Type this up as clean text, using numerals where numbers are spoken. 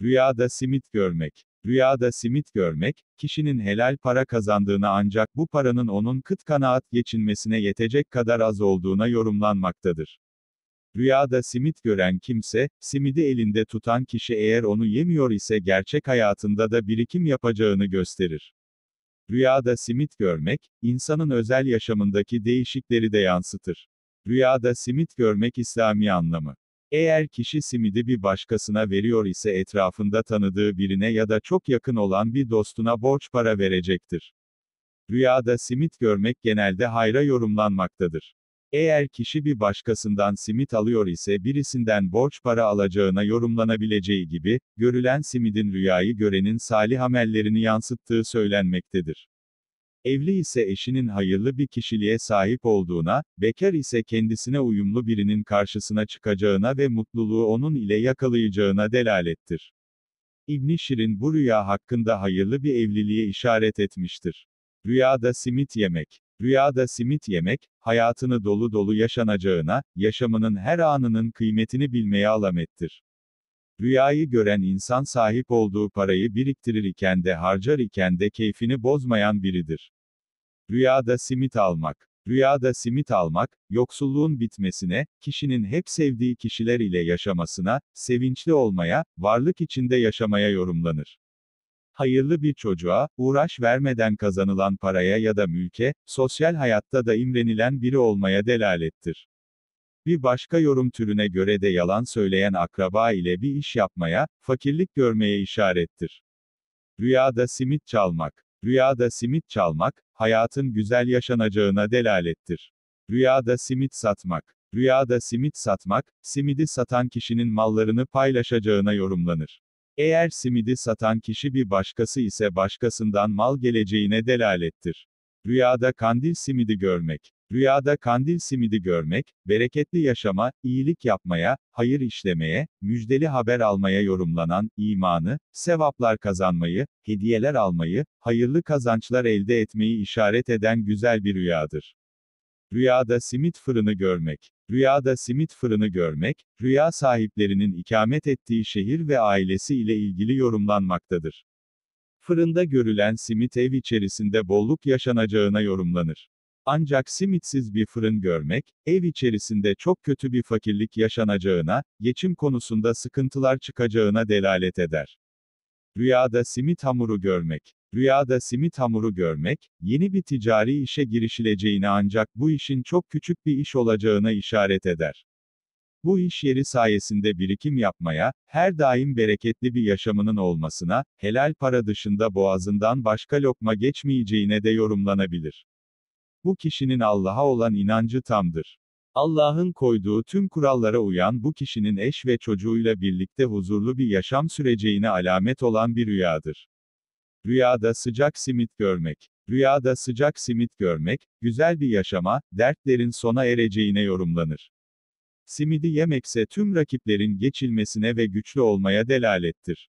Rüyada simit görmek. Rüyada simit görmek, kişinin helal para kazandığını ancak bu paranın onun kıt kanaat geçinmesine yetecek kadar az olduğuna yorumlanmaktadır. Rüyada simit gören kimse, simidi elinde tutan kişi eğer onu yemiyor ise gerçek hayatında da birikim yapacağını gösterir. Rüyada simit görmek, insanın özel yaşamındaki değişikleri de yansıtır. Rüyada simit görmek İslami anlamı. Eğer kişi simidi bir başkasına veriyor ise etrafında tanıdığı birine ya da çok yakın olan bir dostuna borç para verecektir. Rüyada simit görmek genelde hayra yorumlanmaktadır. Eğer kişi bir başkasından simit alıyor ise birisinden borç para alacağına yorumlanabileceği gibi, görülen simidin rüyayı görenin salih amellerini yansıttığı söylenmektedir. Evli ise eşinin hayırlı bir kişiliğe sahip olduğuna, bekar ise kendisine uyumlu birinin karşısına çıkacağına ve mutluluğu onun ile yakalayacağına delalettir. İbn Şirin bu rüya hakkında hayırlı bir evliliğe işaret etmiştir. Rüyada simit yemek. Rüyada simit yemek, hayatını dolu dolu yaşanacağına, yaşamının her anının kıymetini bilmeye alamettir. Rüyayı gören insan sahip olduğu parayı biriktirir iken de harcar iken de keyfini bozmayan biridir. Rüyada simit almak. Rüyada simit almak, yoksulluğun bitmesine, kişinin hep sevdiği kişiler ile yaşamasına, sevinçli olmaya, varlık içinde yaşamaya yorumlanır. Hayırlı bir çocuğa, uğraş vermeden kazanılan paraya ya da mülke, sosyal hayatta da imrenilen biri olmaya delalettir. Bir başka yorum türüne göre de yalan söyleyen akraba ile bir iş yapmaya, fakirlik görmeye işarettir. Rüyada simit çalmak. Rüyada simit çalmak, hayatın güzel yaşanacağına delalettir. Rüyada simit satmak. Rüyada simit satmak, simidi satan kişinin mallarını paylaşacağına yorumlanır. Eğer simidi satan kişi bir başkası ise başkasından mal geleceğine delalettir. Rüyada kandil simidi görmek. Rüyada kandil simidi görmek, bereketli yaşama, iyilik yapmaya, hayır işlemeye, müjdeli haber almaya yorumlanan, imanı, sevaplar kazanmayı, hediyeler almayı, hayırlı kazançlar elde etmeyi işaret eden güzel bir rüyadır. Rüyada simit fırını görmek. Rüyada simit fırını görmek, rüya sahiplerinin ikamet ettiği şehir ve ailesi ile ilgili yorumlanmaktadır. Fırında görülen simit ev içerisinde bolluk yaşanacağına yorumlanır. Ancak simitsiz bir fırın görmek, ev içerisinde çok kötü bir fakirlik yaşanacağına, geçim konusunda sıkıntılar çıkacağına delalet eder. Rüyada simit hamuru görmek. Rüyada simit hamuru görmek, yeni bir ticari işe girişileceğine ancak bu işin çok küçük bir iş olacağına işaret eder. Bu iş yeri sayesinde birikim yapmaya, her daim bereketli bir yaşamının olmasına, helal para dışında boğazından başka lokma geçmeyeceğine de yorumlanabilir. Bu kişinin Allah'a olan inancı tamdır. Allah'ın koyduğu tüm kurallara uyan bu kişinin eş ve çocuğuyla birlikte huzurlu bir yaşam süreceğine alamet olan bir rüyadır. Rüyada sıcak simit görmek. Rüyada sıcak simit görmek, güzel bir yaşama, dertlerin sona ereceğine yorumlanır. Simidi yemekse tüm rakiplerin geçilmesine ve güçlü olmaya delalettir.